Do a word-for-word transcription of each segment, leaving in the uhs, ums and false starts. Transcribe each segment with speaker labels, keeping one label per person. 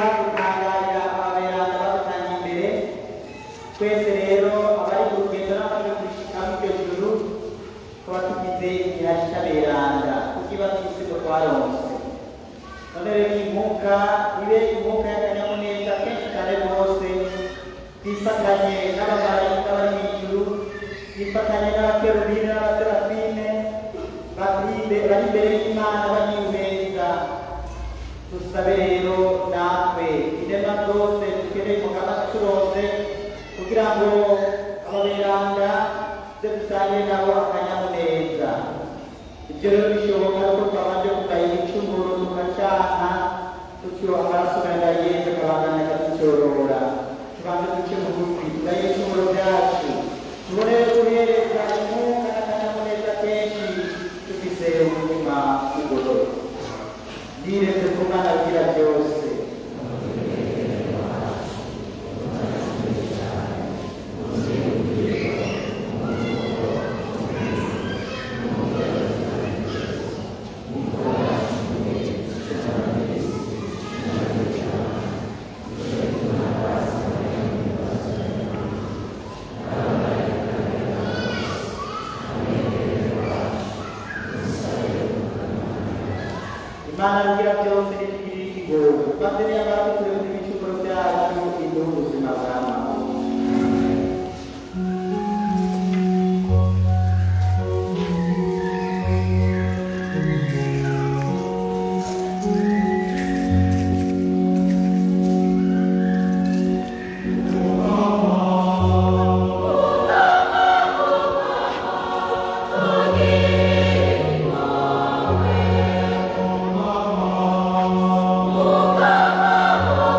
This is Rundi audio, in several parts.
Speaker 1: gutangarira ababerana babutanga imbere twese rero abari ku rugendo n'abamaze gushikamo iryo juru tuba tugize igihaha cy'aberanda kuko iba twisigo twaronse none rero impuka ibe impuka y'akanyamuneza kenshi cyane rwose twifatanye n'abamarayika bari mu ijuru twifatanye n'abakerubini n'abaserafine bari imbere y'Imana banyihumeza dusabe rero natwe inema zose dukeneye mugaba turose kugira ngo ababeranda byo dusange nabo akanyamuneza ibyo rero bishoboka ko twabanje kugaya ibicumuro tugacana tutyo amaraso meza Yesu akabandanya akaducyorora tubanze duce bugufi tugaye ibicumuro byacu tubone guhereza inkunga n'akanyamuneza kenshi dufise umutima ugororotse niretse ku Mana agira byose Imana agira byose n'itugirira ikigongo maze niyamara kutureba ibicumuro byacu iduhe ubuzima bw'amahoro.
Speaker 2: Oh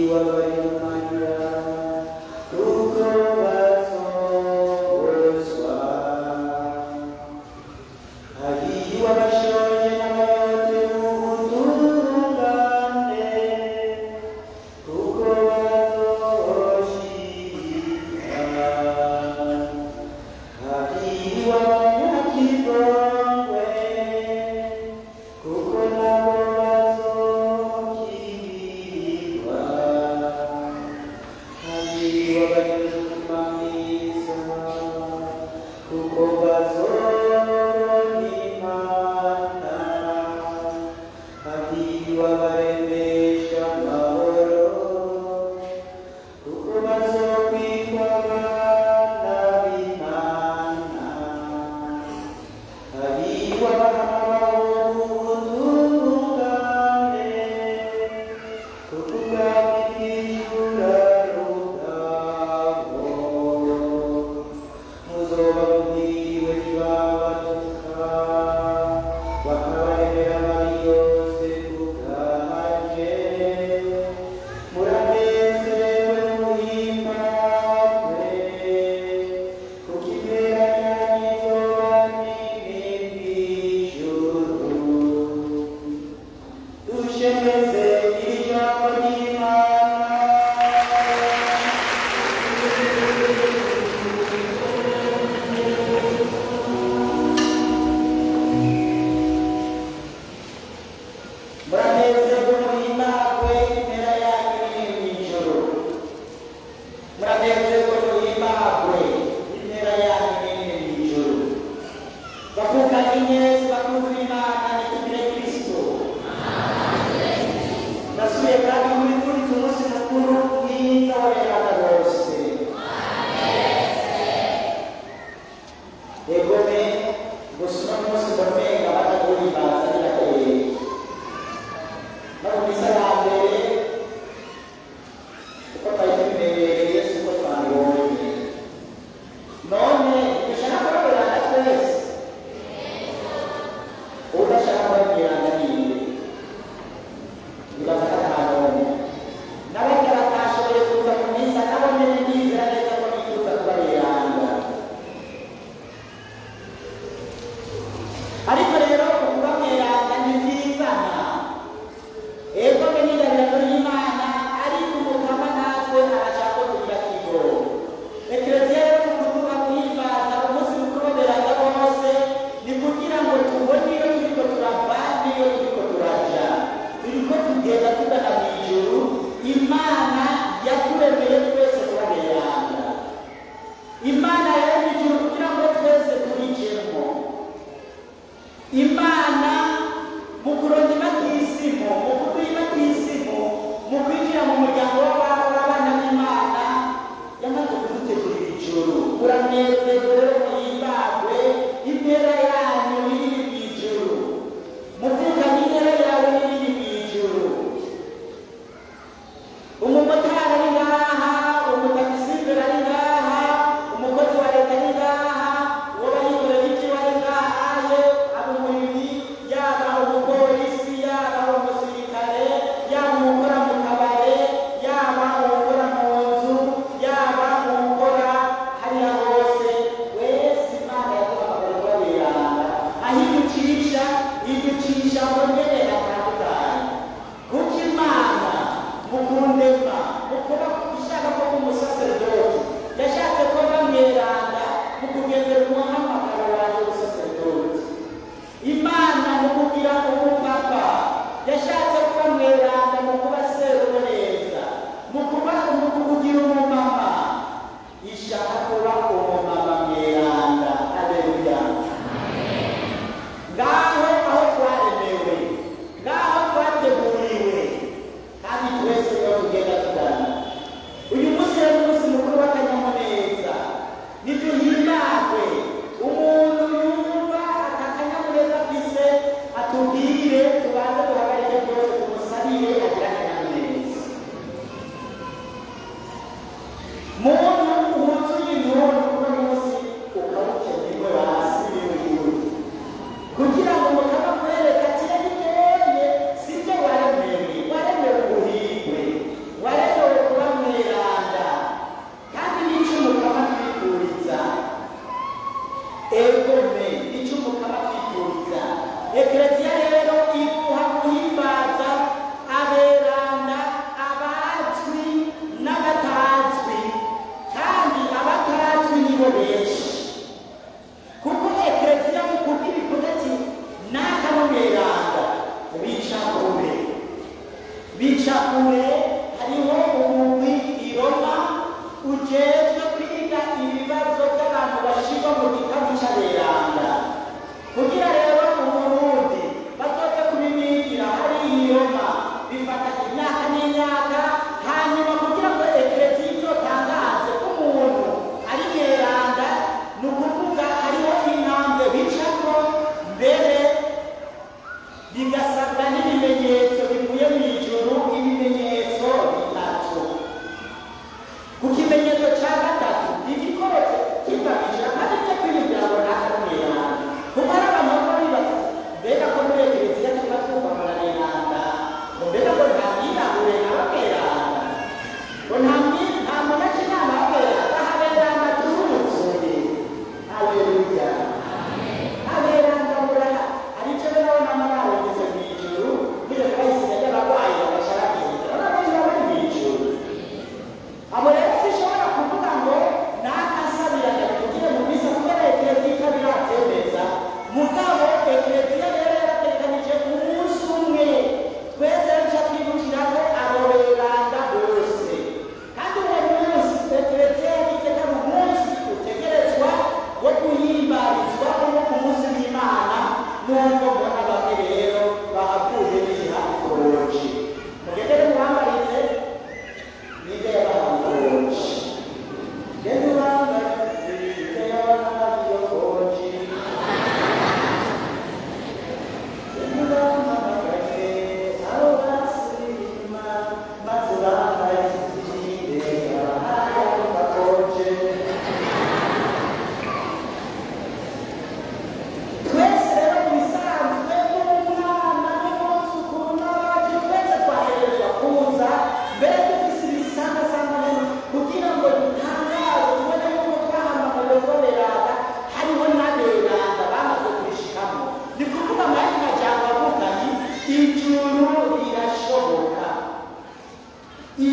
Speaker 1: Ego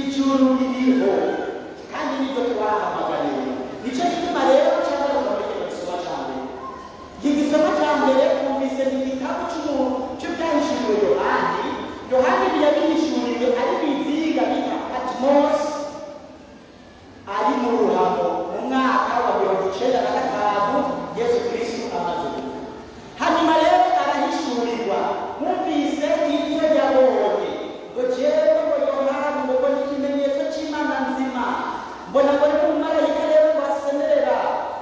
Speaker 1: ijuru ririho kandi niryo twahamagariwe. Nicyo gituma rero cyangwa muri kino gisoma cya mbere, iki gisoma cya mbere twumvise ni igitabo cy'ibyahishuriwe Yohani. Yohani yabihishuriwe ari biziga bita Patmos, ari mu ruhamo mu mwaka wa mirongo icyenda na gatanu Yesu Kristo amaze gupfa. Hanyuma rero arahishurirwa, mwumvise ibyo yabonye, ngo jewe ngo Yohani ngo mbona ikimenyetso cy'Imana nzima, mbona ngo ni umumarayika rero wasemerera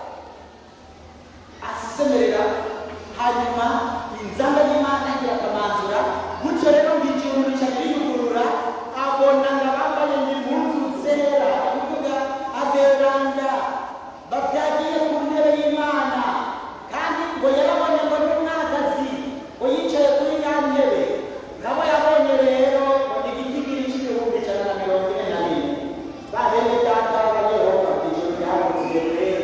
Speaker 1: asemerera, hanyuma inzamba y'Imana irakamanzura, gutyo rero ngo ijuru rica riyugurura, abona n'abambaye impuzu zera, kuvuga aberanda babyagiye ku ntebe y'Imana, kandi ngo yarabonye ngo n'umwagazi ngo yicaye kuri ya ntebe, nabo yabonye rero ngo ni igitigiri cy'ibihumbi ijana na mirongo ine na bine. Ba bene data b'Abanyehova ijuru ryabuzuye rero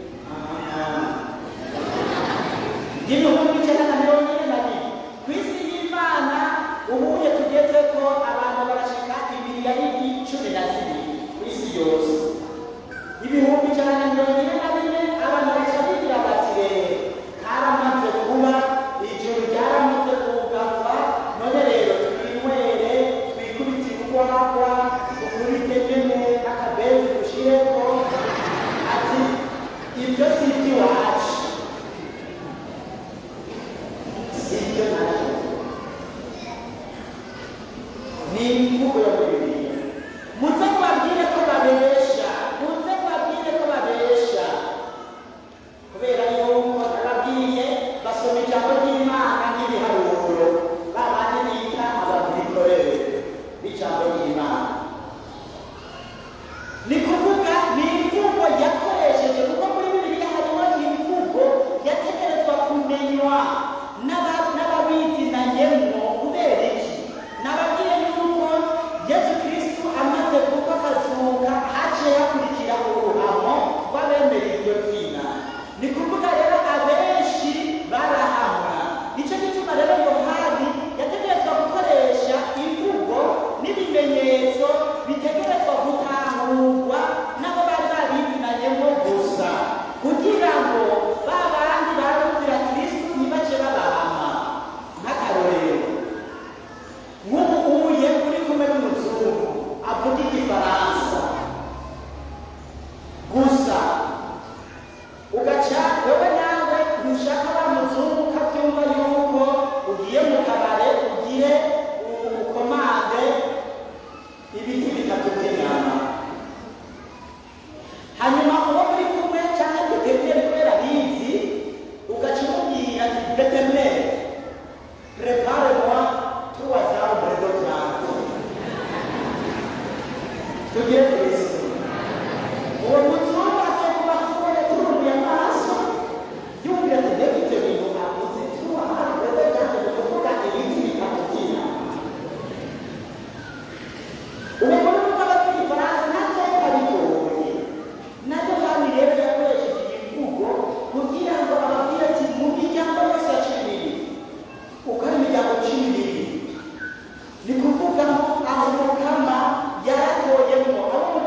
Speaker 1: ibihumbi ijana na mirongo ine na bine. Ku isi y'Imana ubuye tugeze ko abantu barashika imiliyari cumi na zibiri ku isi yose. Ibihumbi ijana na mirongo ine na bine abantu baca bigira bati rero karamaze kuba, ijuru ryaramaze kugarura, none rero twinywere twikubite urwagwa ukubite nyene n'akabenzi dushireko, ati ibyo si iby'iwacu, si ibyo nayo, ni imvugo yo muri Bibiliya. Muze mubabwire ko babesha, muze mubabwire ko babesha, kubera yuko nababwiye basoma ijambo ry'Imana nk'ibiharuro, babandi bita ababikorere b'ijambo ry'Imana. Ni kuvuga ni imvugo yakoresheje, kuko muri Bibiliya harimo imvugo yategerezwa kumenywa n'ababizi na nyemwo. Kubera iki? Nababwiye yuko Yesu Kristo amaze gupfa akazuka, haciye hakurikira uruhamo rw'abemera iryo zina. Ni kuvuga rero abenshi barahamwa. Nicyo gituma rero Yohani yategerezwa gukoresha imvugo n'ibimenyetso bitegerezwa gutahurwa n'abo bari babizinanyemo gusa, kugira ngo ba bandi barumvira Kristo ntibace babahama. Nk'akarorero, nk'ubu uye uri kumwe n'umuzungu avuga igifaransa gusa, ugaca wewe nawe ntushaka wa muzungu ukabyumva yuko ugiye mu kabare ugire ukomande ibiti bitatu by'inyama, hanyuma uwo muri kumwe cyangwa veterineri kubera bizi, ugaca umubwira ati veterineri prepare moi trois arbres de plante, tugire Kristo. Uwo muzungu azokuba ashoboye turumiye amaso, yumvira ati mbega ibyo bintu avuze trois arbres de plante, ni kuvuga ibiti bitatu by'inyama. Uwo muri kuko abavuga igifaransa ntazoka bigoye, na Yohani rero yakoresheje iyi mvugo kugira ngo ababwire ati mu miryango yose ya cumi n'ibiri, uko ari imiryango cumi n'ibiri, ni kuvuga ngo aho Mukama yaratoyemo abo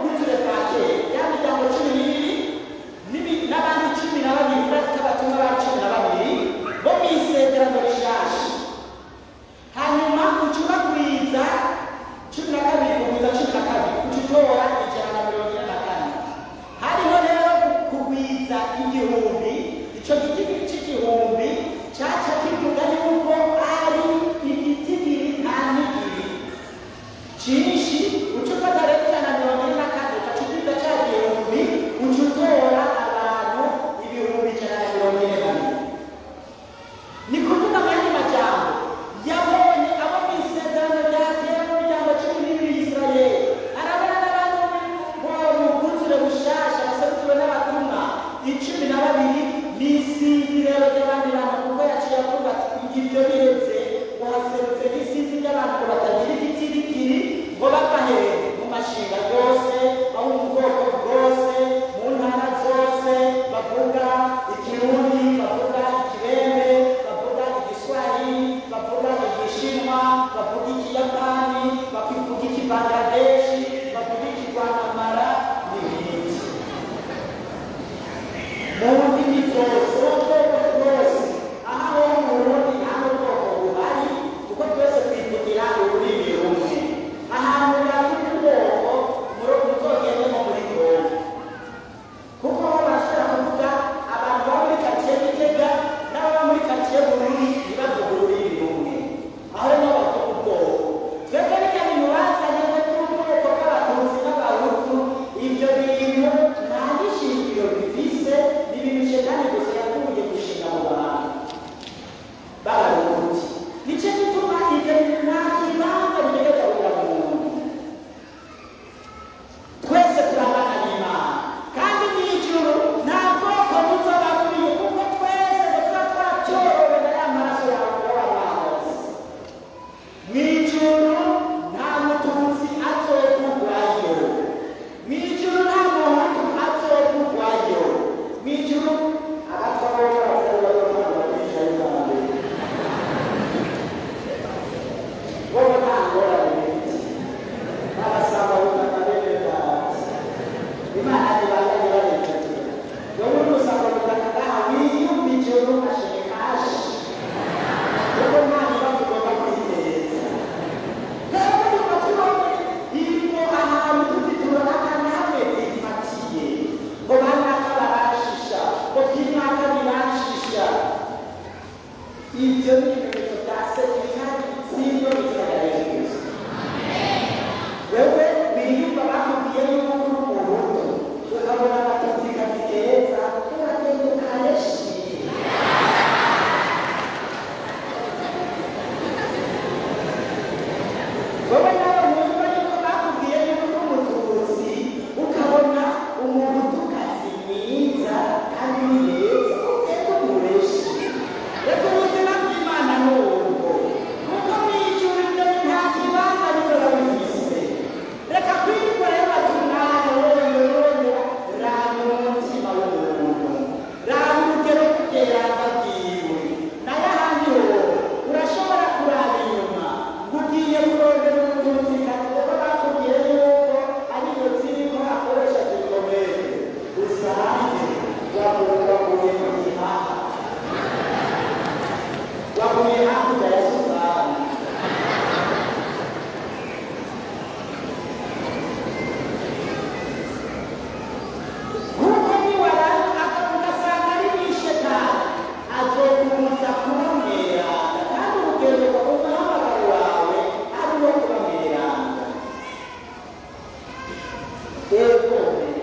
Speaker 1: ego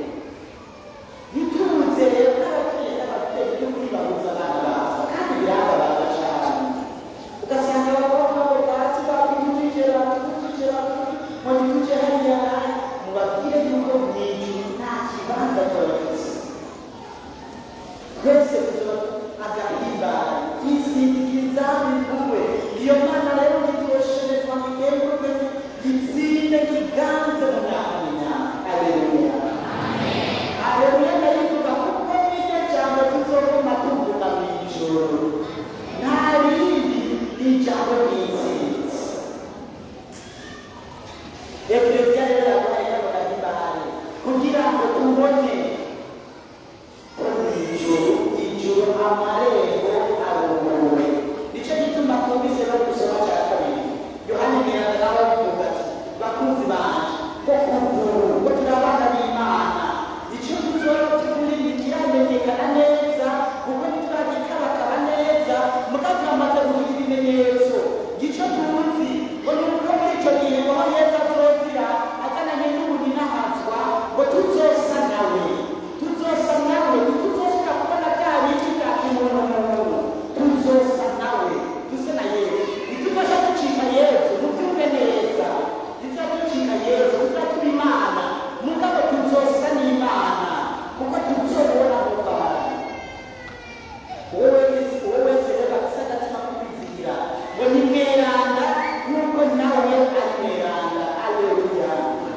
Speaker 1: ntituze rero n'ababyeyi n'ababyeyi byo kwibabuza abana babo kandi birababaza cyane ugasanga abakobwa ngo bwatsi bakujije bakujije ngo ntituje hariya mubabwire yuko mu ijuru nta kibanza cyabafise twese tuzoba agahimbara twisindikiza bivugwe iyo mana rero ntitwosherezwa ngo igemurwe gitsinde kiganze mu myaka n'imyaka aleluya aleluya ndayivuga kuko niryo jambo tuzoguma tuvuga mu ijoro nta rindi ni ijambo ry'intsinzi ekleziya rero yabaye kano gahimbare kugira ngo tubone ko mu ijoro ijoro amarembo aruguruwe nicyo gituma twumvise no gusoma cya kabiri yohani miranda nawe bivuga ati bakunzi banje ko kuvura ko turi abana b'imana icyo tuzora tuguri ntikiramenyekana neza kuko ntituragikabakaba neza muga turamaze kugira ibimenyetso icyo tuzi ngo ni uko muri icyo gihe ngo aho yesu azozira azananye n'ubundi n'ahazwa ngo tuzosa nawe tuzosa nawe ntituzosubira kubona bya biki bya kimuntu tuzosa nawe duse na yesu ntituzosha ducika yesu mubyumve neza ntituzaducika yesu tuzatura imana mugabo tuzosa n'imana kuko tuzobona mu bantu wowe wese rero afise agatima ko kwizigira ngo ni mweranda nk'uko nawe ari mweranda aleluya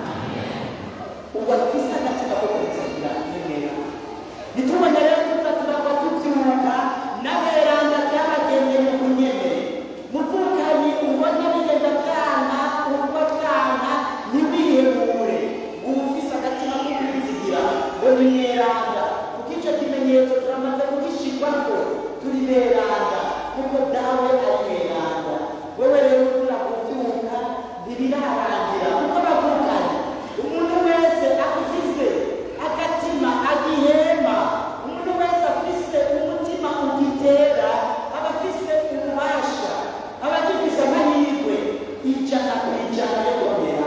Speaker 1: ubu afise agatima ko kwizigira ni mweranda nitubone rero tuza turagwa tubyuka n'aberanda byabagendeye mu bunyene muvukanyi ubona bigenda byana ubwo byana ntibihebure ubu ufise agatima ko kwizigira ngo ni mweranda kuko icyo kimenyetso turamaze kugishirwako turi beranda kuko dawe ari mweranda wewe rero turakuvyuka ntibirarangira kuko bavukanye umuntu wese afise agatima agihema umuntu wese afise umutima ugitera aba afise ububasha aba agifise amahirwe ijana ku ijana yo kubonera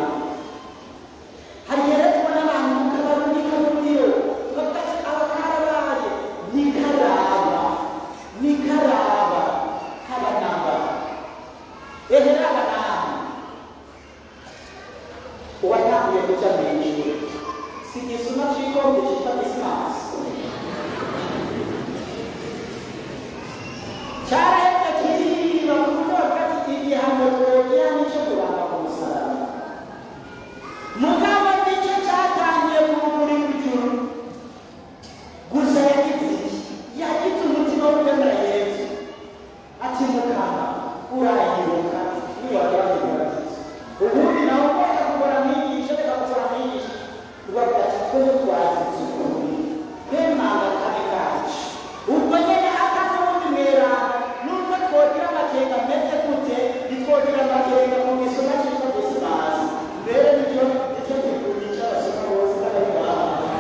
Speaker 1: hari rero tubona abantu tukabarundika mu muriro tukavuga ati abakarabaye nikaraba nikaraba habanamba ehera abanama uwatanguye kuja mw'ijuru si igisuma c'ikombe citwa disimasi carahebwe kiriba ku buryo bwati igihano twogera nico kuranga ku musaraba mugabo nico catangiye ku rumuri rw'ijuru gusa yagize iki yagize umutima wo kwemera yesu ati mukama urayibuka niwagerageje ubundi nawe ukora kugora mwigisha reka gukora mwigisha ubavuga ati twese twazitse ukuri twemanga kane kacu ubwo nyene akana wundi mweranda nubwo twogira amakenga meze gute ntitwogira amakenga mu gisoma c'itwa disimasi mbere nicyo nicyo gikundi c'abasoma bose n'abayibaha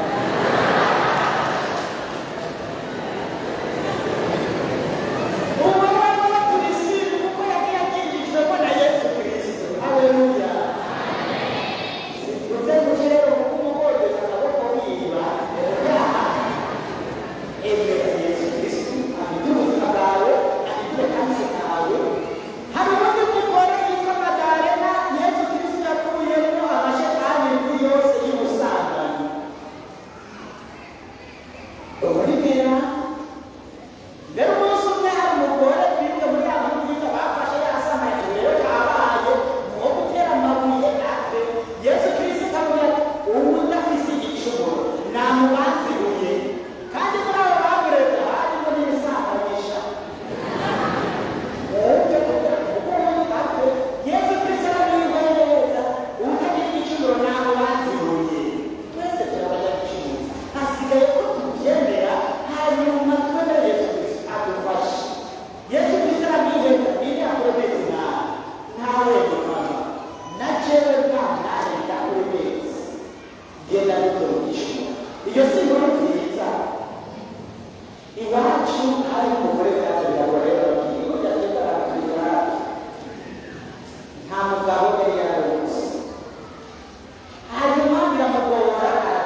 Speaker 1: ubu rero tubisibe kuko yagiye abyigishijwe na yesu kristo aleluya tuze gushyiraho umugogeza akaboko wiba emera yesu kristo ahindure ubuzima bwawe ahindure kanse kawe hari ubundi mugore yitwa madarena yesu kristo yakuyemo amashetani kuri yose y'ubusambanyi muri mera rero umunsi umwe hari umugore twibuke muri ya nkuru nziza bafashe yasambaye rero kabaye nko gutera amabuye apfe yesu kristo akamubwira ati ubu ndafise igicumuro namubanziruye kandi muri abo bamurega harimo n'ibisambanyisha wumve kugira kuko ubundi apfe yesu kristo aramwihwereza utagira igicumuro namubanziruye twese turabanyagicumuro hasigaye ko tubyemera hanyuma twemera yesu kristo adufashe yesu kristo aramwiheza biri akuremeze nawe ntawe mukama na jewe bwamware ndakuremeze genda dutorogishwa iyo si inkuru nziza iwacu hari umugore byaje biragorera bakigo byagenda araturika hafi nta mugabo yari yararutse hanyuma biramugora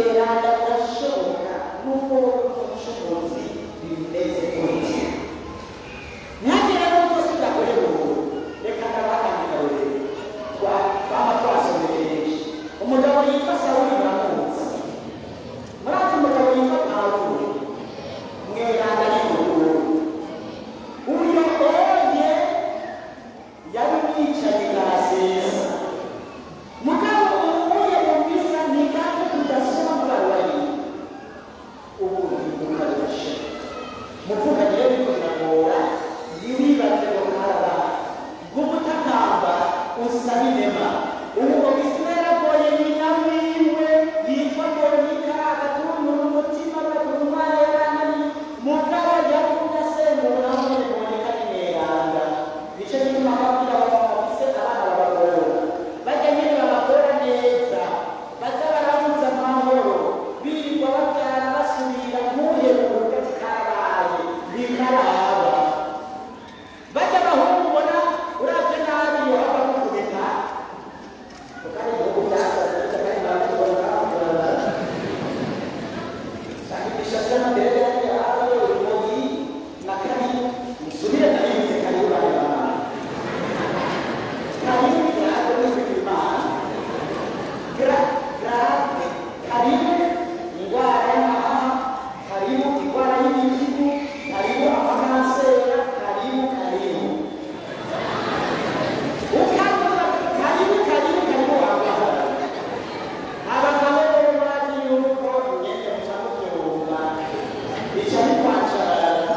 Speaker 1: mweranda urashoboka n'ubwo ubushobozi bimeze gute ntihagire n'ubwo sigakorera ubu reka ndabakandika rero twaba twasomereje umugabo yitwa Sawuli muramuzi murazi umugabo yitwa Pawulo mweranda y'ubururu uyo oye yari yicaye karasesa mugabo ubuye mu misa ni kandi tudasoma murabaye ubu ntibukarusha muvuga rero biko biragora ntiwibaze ngo karaba bw'umutakamba usaba inema ubu ngo bisubira agoye nyina wiwe yitwa Monika agatumura umutima agatumara yaranani mugabo yavuga sembura muri Monika n'imweranda nicyo gituma ababwira abantu bafise abana babagora bajya nyine babagora neza baza barabuza amahoro birirwa babyara basubira nk'uheruka karabaye bikaraba bajya bahungu ubona uravye nabi yo aba kukubita ukari ibihugu byasaze kandi barakubona kurana sakibisha sana mbere yari yawe urumogi na kari musubire nabize kari urabana kari grave n'ibimana gra grave karibu ingwara y'amahaha karibu ingwara y'ibitigu karibu amakansera karibu karibu ukavuga karibu karibu karibu wabana abagabo rero bazi yuko ngende mucamubyumva ica bikwacarara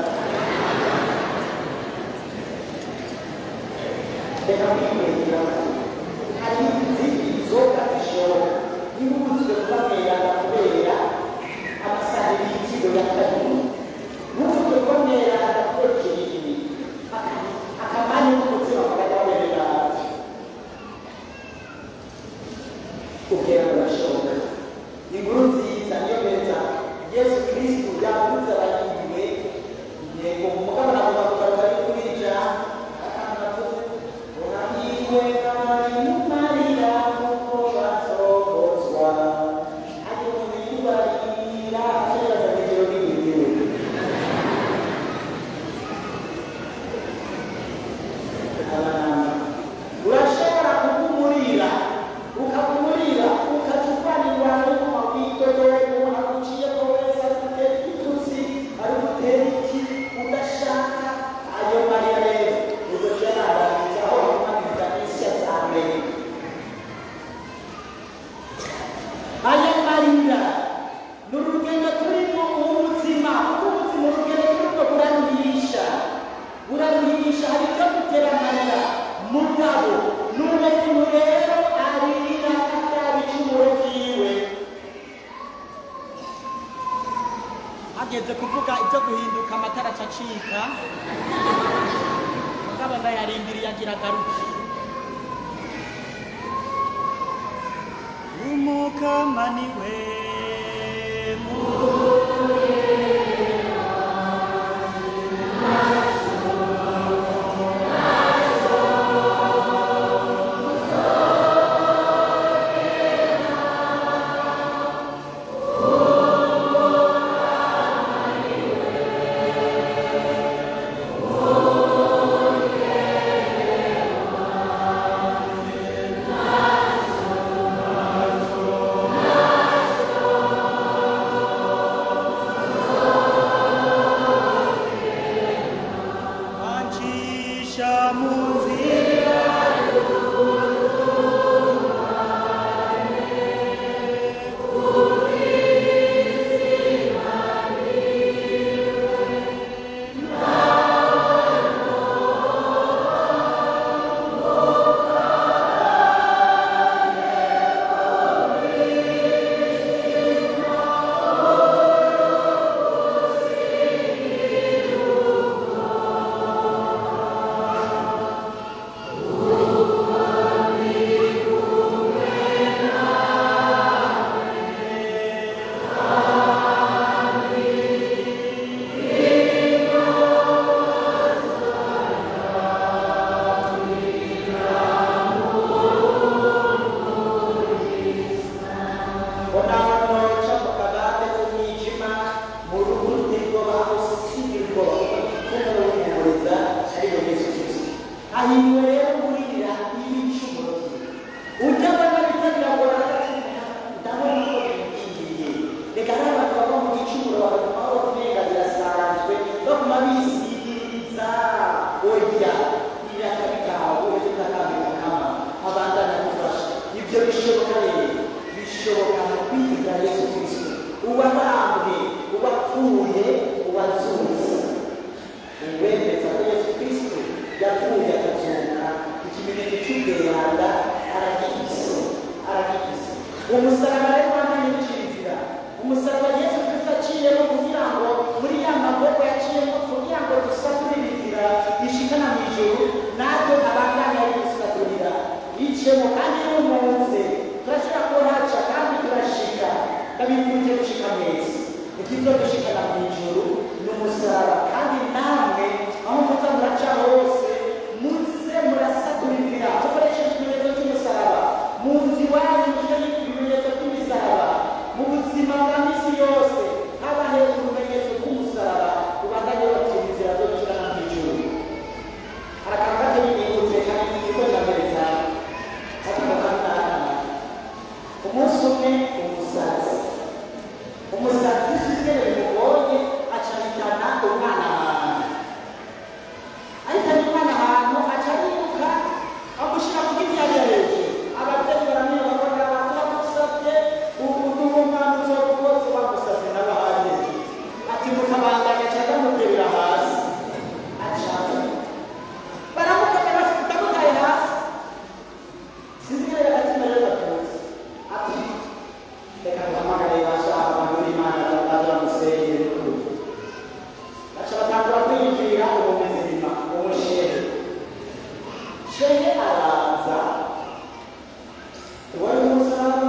Speaker 1: reka kwimwegera hari izindi nzoga zishoboka n'ibuzwe kubamwerana kubera amasaha y'ibitigo ya kabiri n'ubuzwe kubamwerana kubera ikinini akamanya n'umutima bakajya baberera ubwera burashoboka inkuru nziza niyo meza Yesu Kristo yavuze abayiwe yego umugabo nagomba kugaruka ari kuri ijambo akangavuze urahirwe kandi mumarira kuko bazogozwa hari umuntu barira ategereza ijoro n'ibiriwe urashobora kugumurira ukagumurira ukacupanirwa n'uma witodoye umuntu aguciye ko wese ari gutera igitutsi ari gutera iki udashaka ayo marira rero uzoja narangiza aho bakumaniriza n'isya za mbere aya marira ni urugendo turimo ubuzima kuko ubuzima urugendo turimo buraruhisha buraruhisha hari ibyo gutera amarira mugabo n'uwo muntu rero arira ataba icumuro ryiwe hageze kuvuga ibyo guhinduka amatara acacika mugabo ndayarindiriye agira agaruke umukama niwe twese ikizodushikana mu ijuru n'umusaraba kandi namwe aho muza muraca hose muze murasatura inzira mukoresheje ikimenyetso cy'umusaraba mu nzu iwanyu mushyire ibimenyetso by'imisaraba mu buzima bwa misi yose haba hejuru ibimenyetso by'umusaraba ubandanye bakira inzira zo gushikana mu ijuru. Harakantu gake nibutse kandi niko ndambere cyane umunsi umwe umusatsi umusatsi usizere bimubonye acaritana umwana ahantu aritana umwana ahantu aca yiruka amushyira ku giti yajya hejuru ababyeyi baramenya bakora baramusabye umuntu w'umwana uzoba rwose bamusabye n'abahari ati mutabandanya cyangwa muterera hasi acaza baramukanya batamutaye hasi sizere agatima y'abatutsi ati reka duhamagare bashaka abantu b'Imana bazamusengere n'ukuri baca batangura kwiyumvira uwo muzima uwo shehe shehe araza wari umusaraba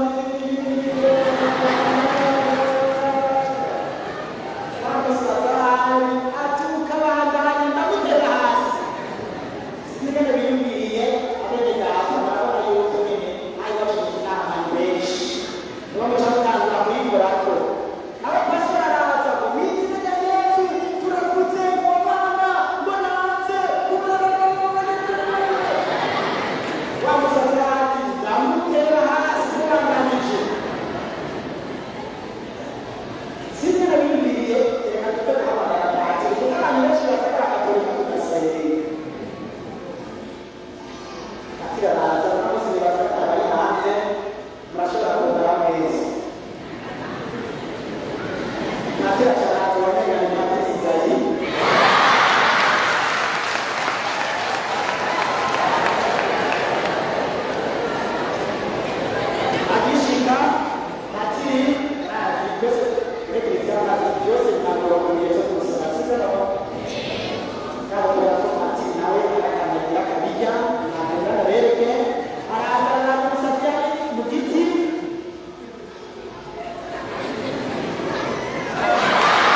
Speaker 1: ati ukabandanya ndamutera hasi sinigeze biyumviriye abene data barabona yuko nyine ari bafite inama benshi nibo muca mutangura kuyikorako abapasiteri araza ngo mwizina rya Yesu turakutse ngo Mana ngo natse wa musaza ati ndamutera hasi muranganije sinigeze biyumviriye reka dupfe guhamagara abatsi kuko abantu benshi batari akatolika tugasenga atiraza n'amusi bataka bari hanze murashobora kongera mwese natira cyaraza wamenye ni mate izayi agishika natiri nazi byose rekiriza nazi byose ntabwo bakomeje gusaba sibyo nabo yako ati nawe arakanira kabijya ntabwo bereke araza kumusabya mu giti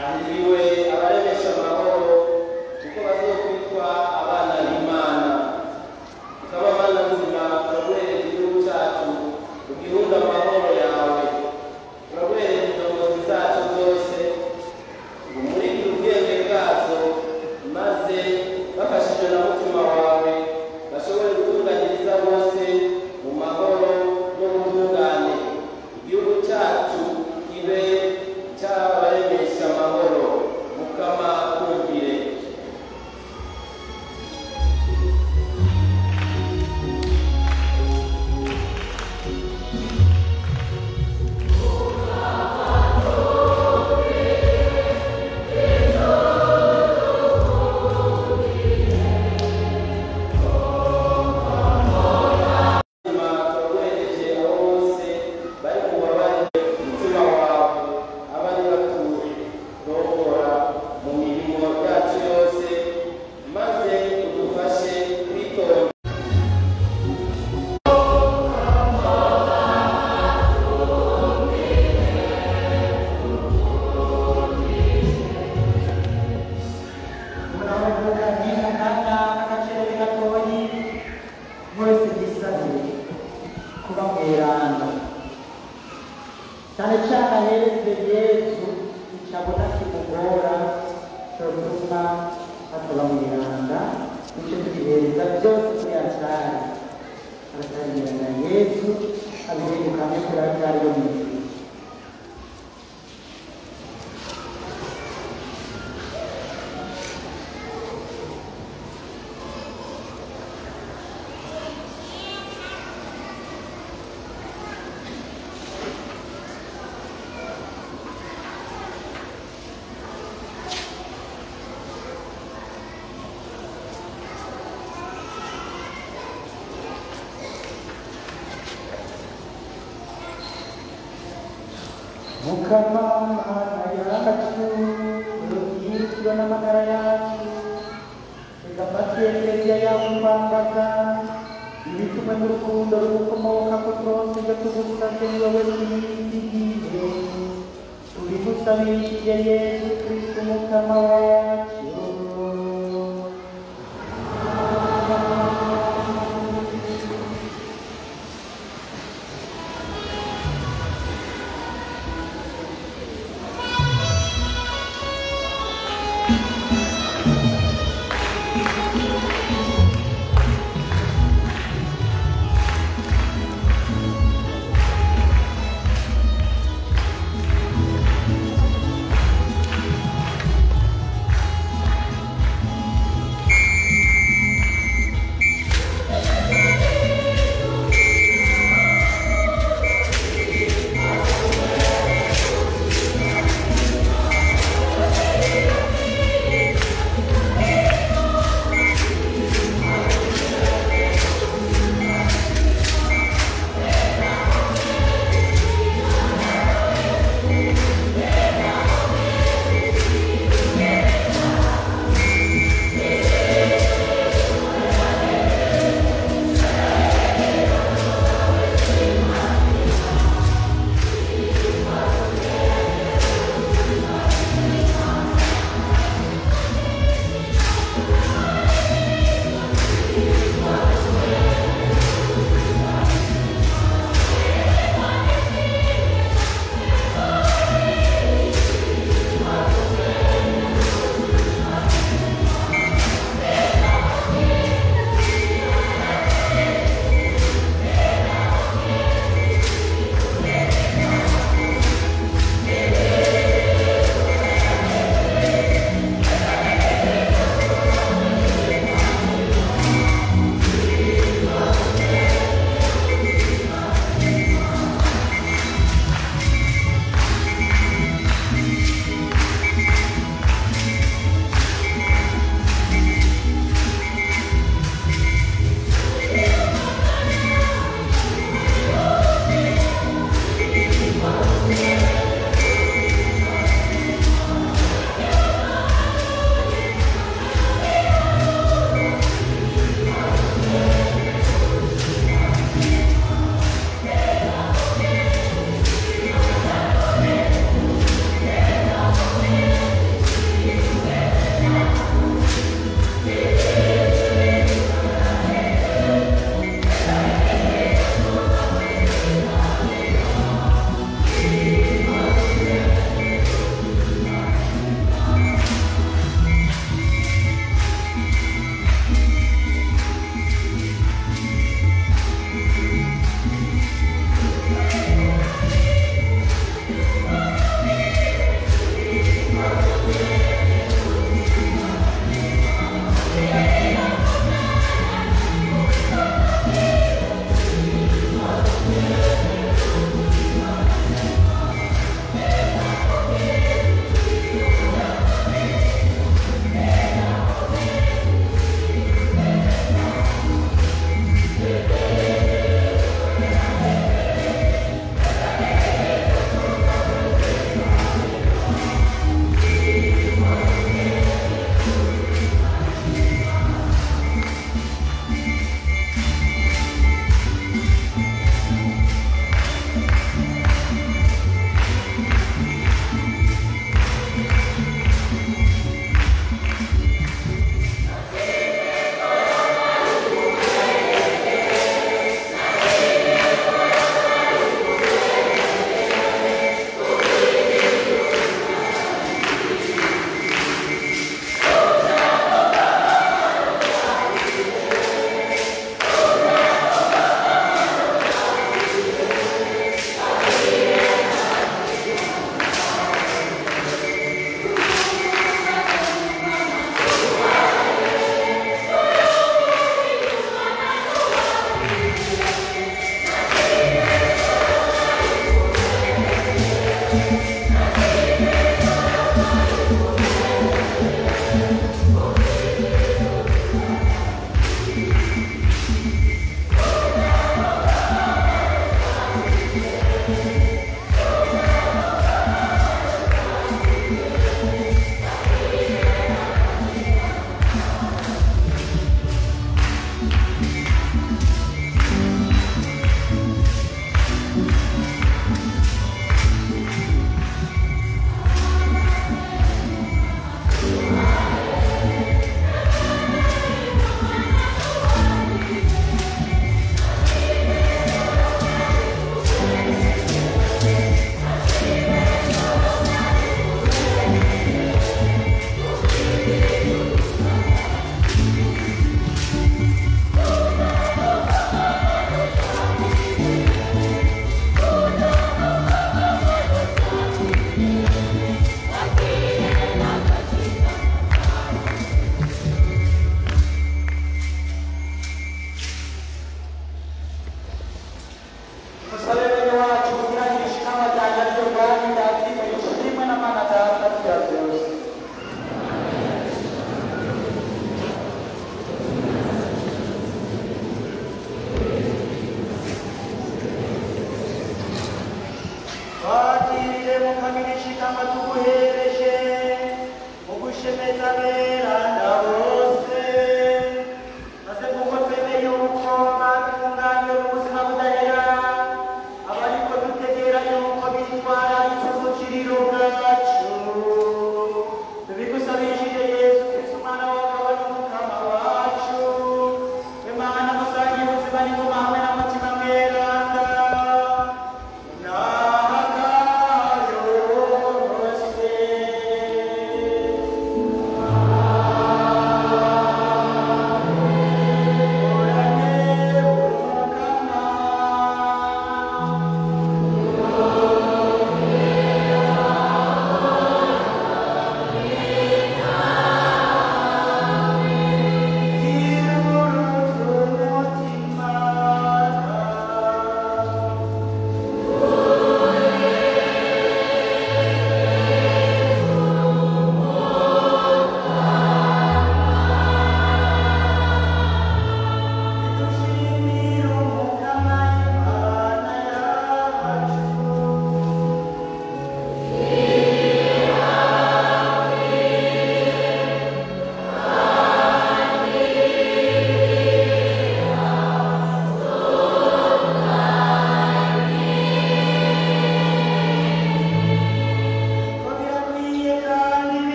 Speaker 2: hahiriwe abaremesha amahoro kuko bazokwitwa abana b'Imana. Ukaba Mana nzima uraguhereza igihugu cyacu, ugihunda amahoro yawe, uraguhereza indongozi zacu zose, umurikire ubwenge bwazo, maze bafashijwe na mutima wawe bashobore gutunganyiriza bose mu mahoro no mu butungane. Igihugu cyacu kibe cy'abaremesha amahoro. Mukama kumvire.
Speaker 1: cyane cyane ahereze Yesu icyabona kimugora cyotuma asaba mu iranda nicyo tubihereza byose kuri altari. Aratangira na Yesu abihindukanye kuri altari yo mu ijuru. Mukama Mana yacu urugirwa n'amagara yacu, reka amatwi y'ekereziya yawe umbangaza ibituma n'urukundo rukomoka ku twose ibyo tugusabye ni wowe twizigiye, tubigusabishije Yesu Kristo Mukama wacu.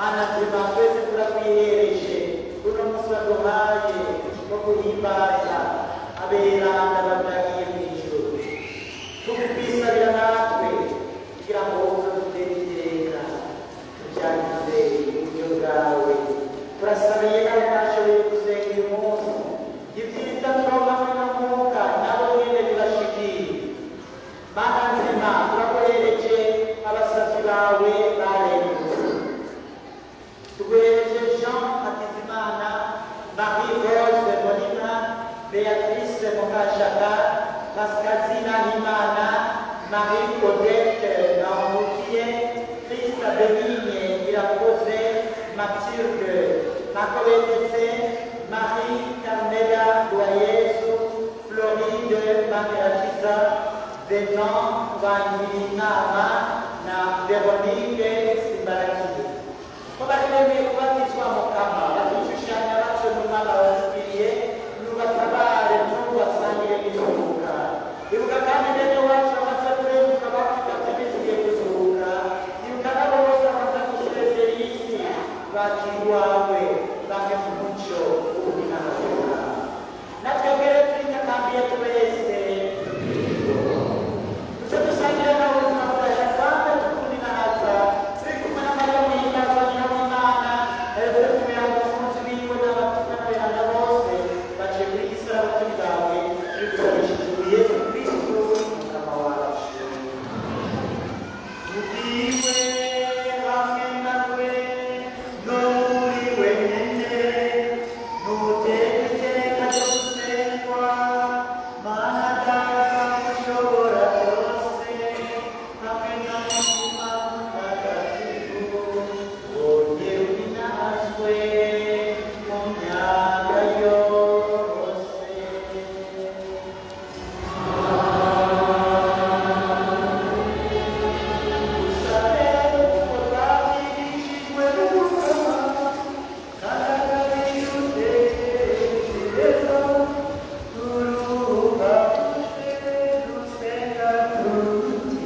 Speaker 1: mana nzima twese turakwihereje uno munsi waduhaye wo guhimbaza aberanda babyagiye mu ijuru tukwisabira natwe kugira ngo uzadutere iteka tubyagize uburyo bwawe turasabiye nawe nashoboye gusenga uyu munsi ibyiza turonka muri no mwuka nabo nyene bibashikire mana nzima turakohereje abasavyi bawe barengutse tuguhereje Jean Hakizimana Marie Rose Bonina Beatrice Mukashaka Pascazina Himana Marie Claudette Namukiye Krista Benigne Irakoze Mathilde Makobetetse Marie Carmela Doyesu Floride Manirakiza Venon Vanyilinama na Veronique Simbarakiye kubatemeye kubatizwa mukama batushushanya batyo n'umwana wazikiriye nubatabare n'ubasangire izuka ibuka kandi bene wacu bamaze kurenguka bategereje kuzuka ibuka nabo bose bamaze gusezera isi bakiri iwawe bamwe mu muco w'ubunararibwa natwe mbere twitakambiye twese duce dusangira nawe ubuzima bwacu kandi tukundi nahaza turi kumwe na mariya muhimbaza nyina w'imana turi kumwe n'abakunzi biwe n'abaturage bose baciye kuri iyi sarabati bwawe turi gusabishije yesu kristo umukama wacu ubwiwe hamwe nawe no muri wenyine n'ubutegeteka ryo gusengwa mana data ushobora byose hamwe n'umutima mutagatifu wongere ubinazwe mu myaka yose usabe uko twabigishijwe n'umukama kandi utekereza turuhuka dusenga tuti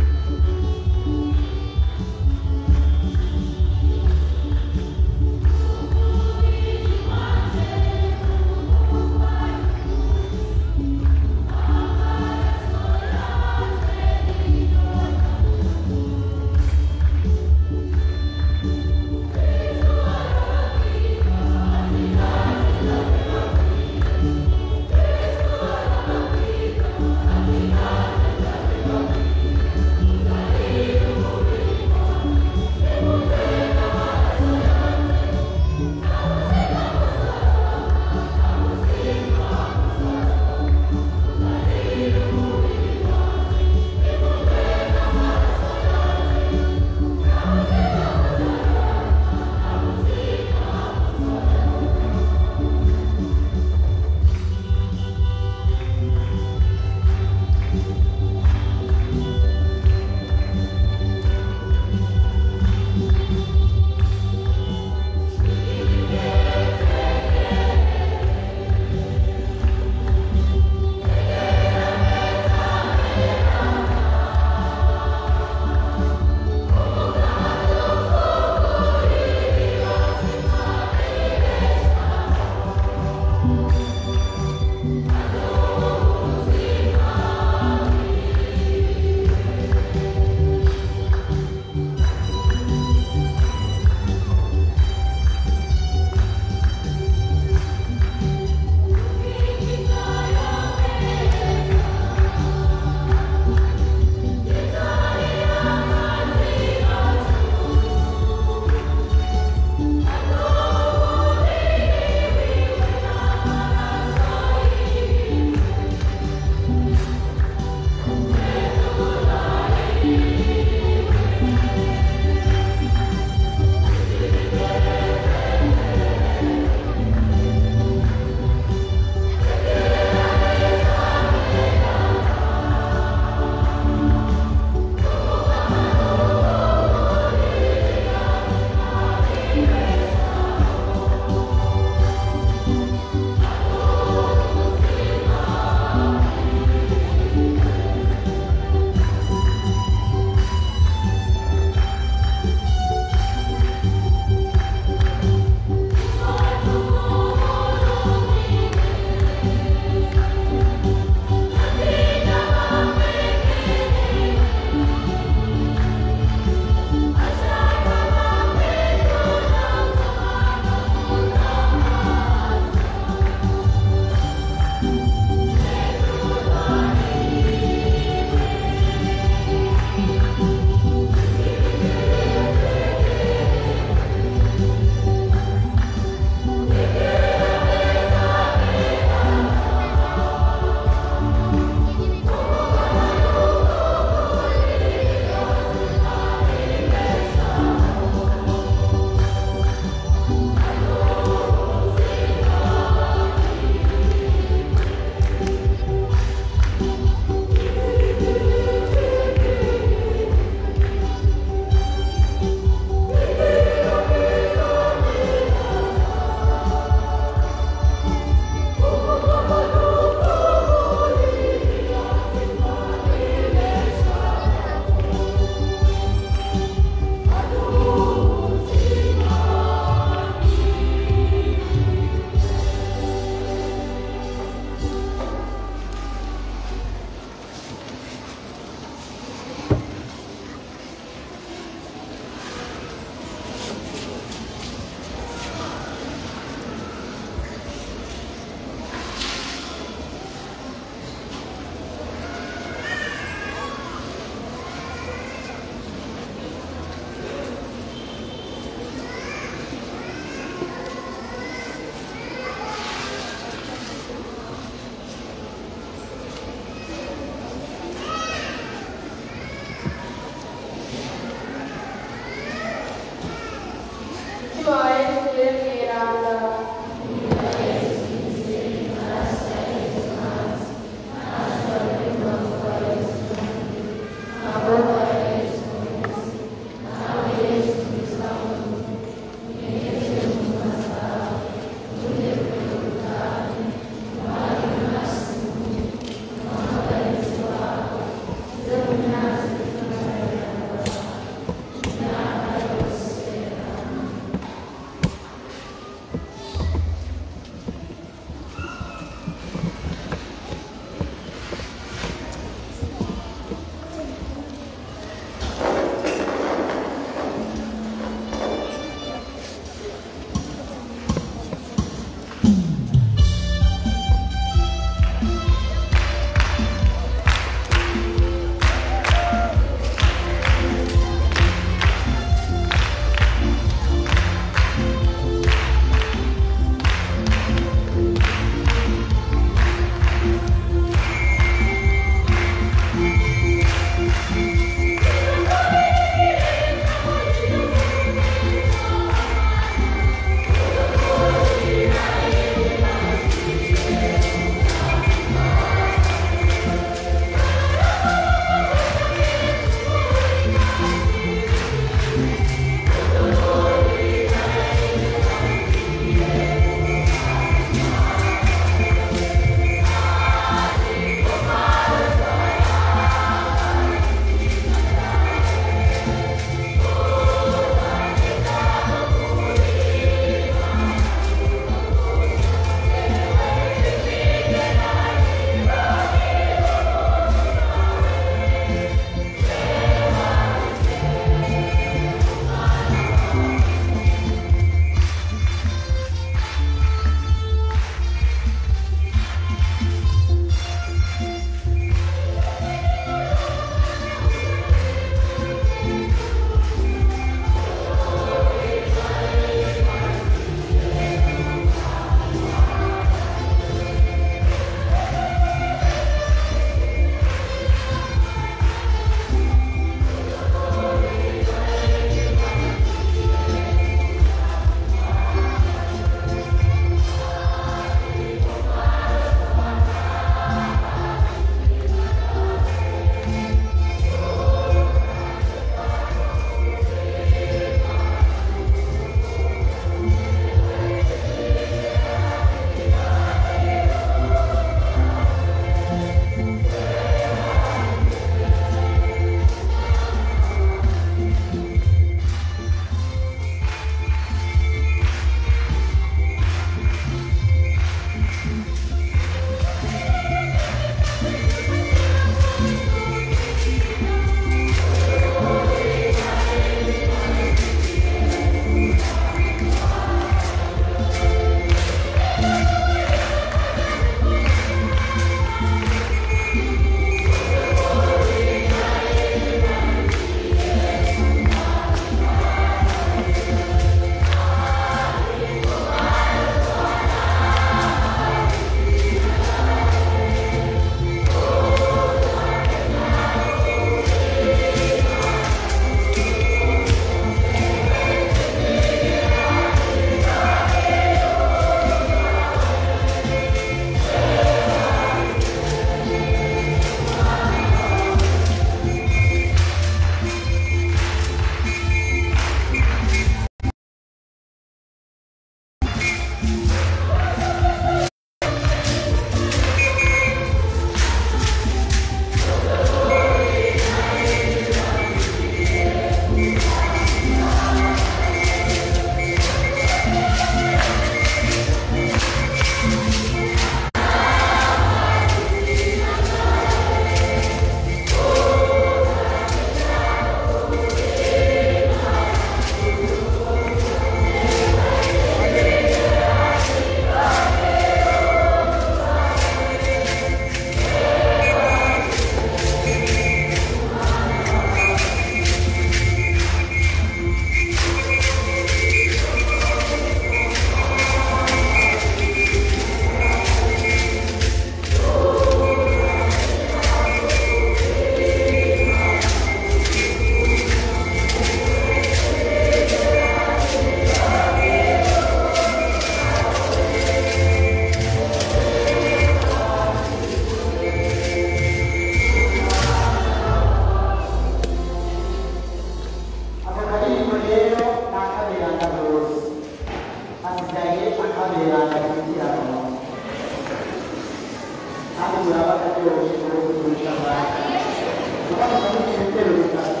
Speaker 1: uraba akaryoshye rwose kurusha abandi urabona ko ibitero bitatu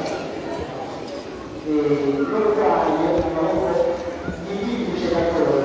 Speaker 1: n'urwaye amaboko yiyigishe gatoya.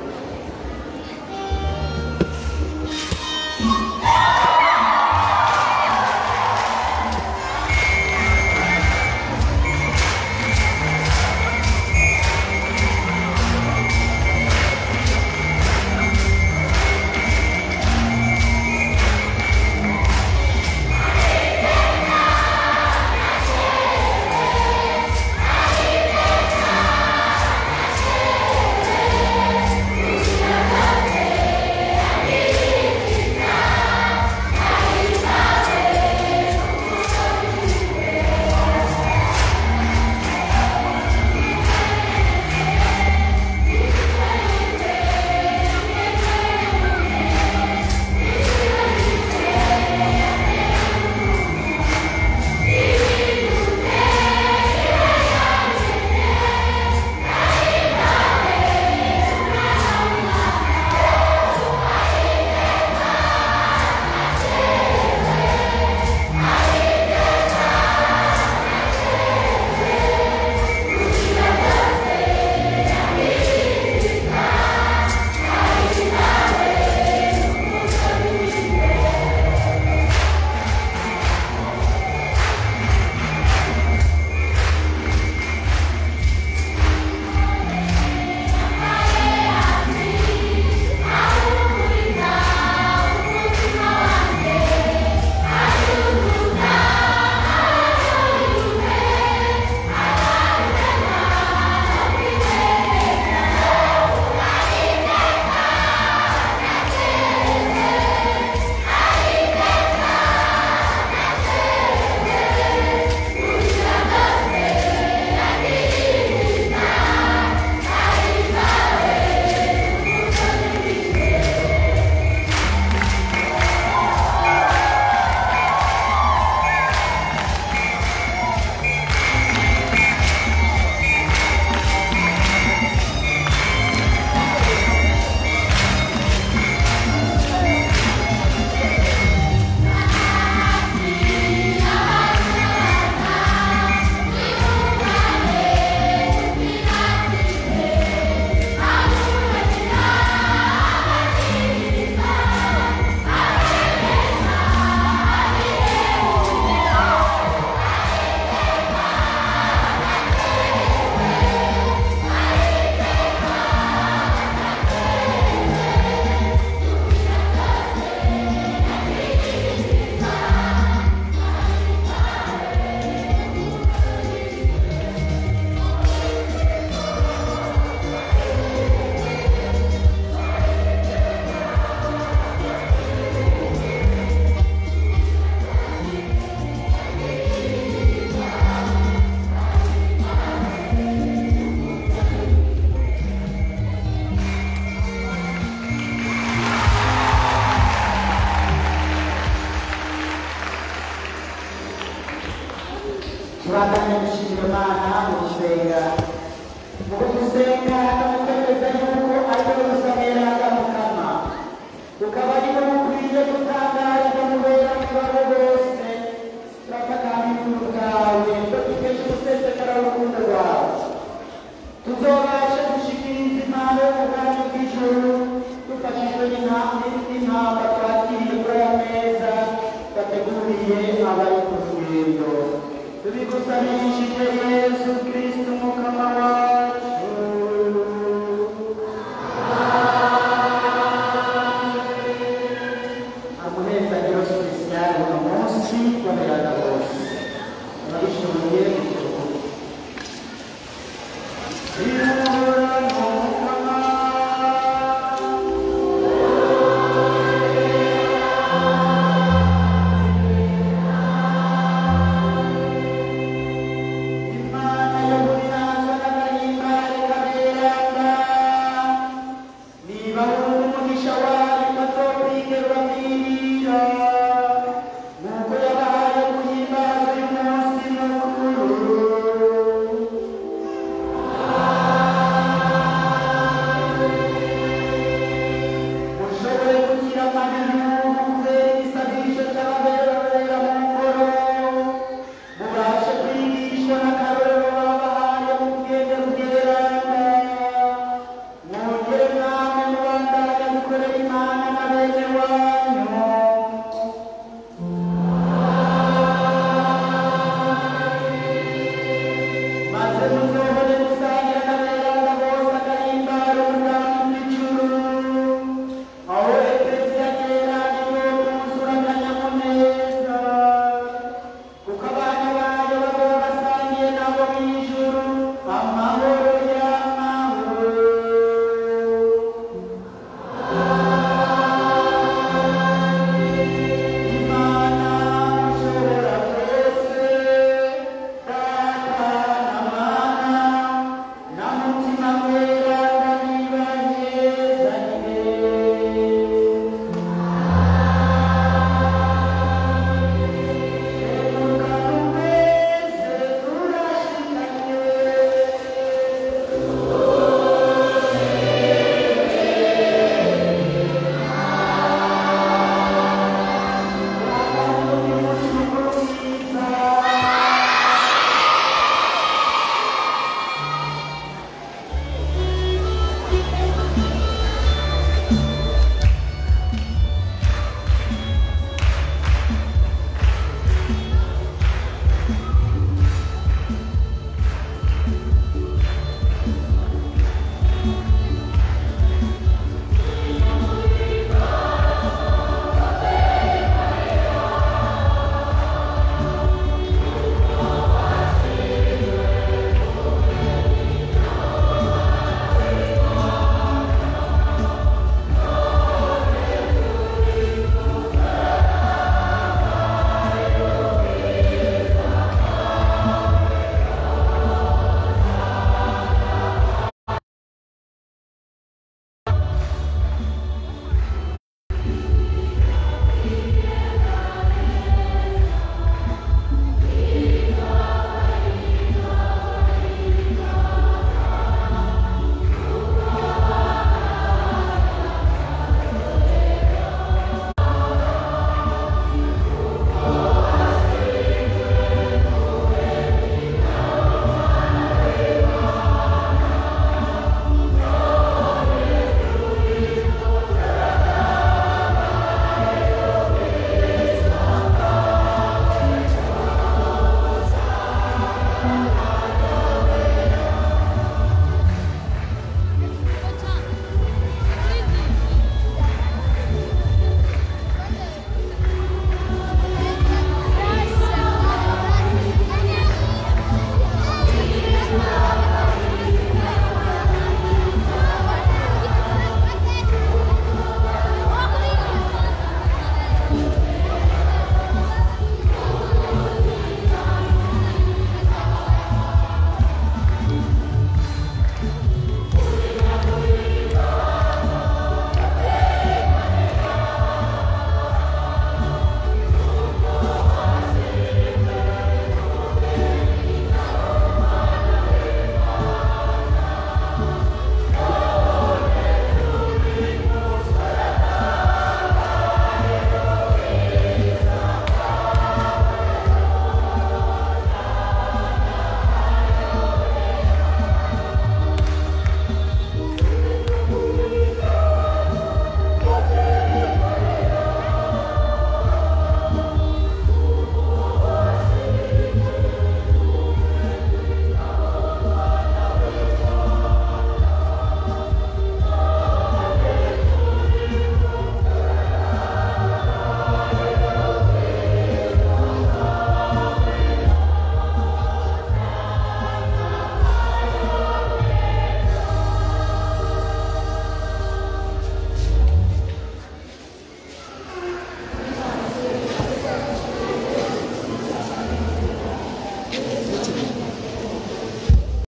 Speaker 3: Turatanya gushimira Imana mu gusenga mu gusenga tugatekereza yuko ari we gusamira mukama ukaba ari we ukwiye gutangariza mubera mwibabo bose turatakamba ibintu bwawe dukesha umusesekara w'urukundo rwawe tuzobashe gushikiriza impano y'ubwami bw'ijuru dufashijwe n'intamba twakiriye kuri aya meza bateguriye abari ku rugendo tubigusabishije Yesu Kristo mukama wacu. Amuneza Dios Cristiano uno munsi twamerana bose turabishimiye ikiruhuko Imana Imana na bene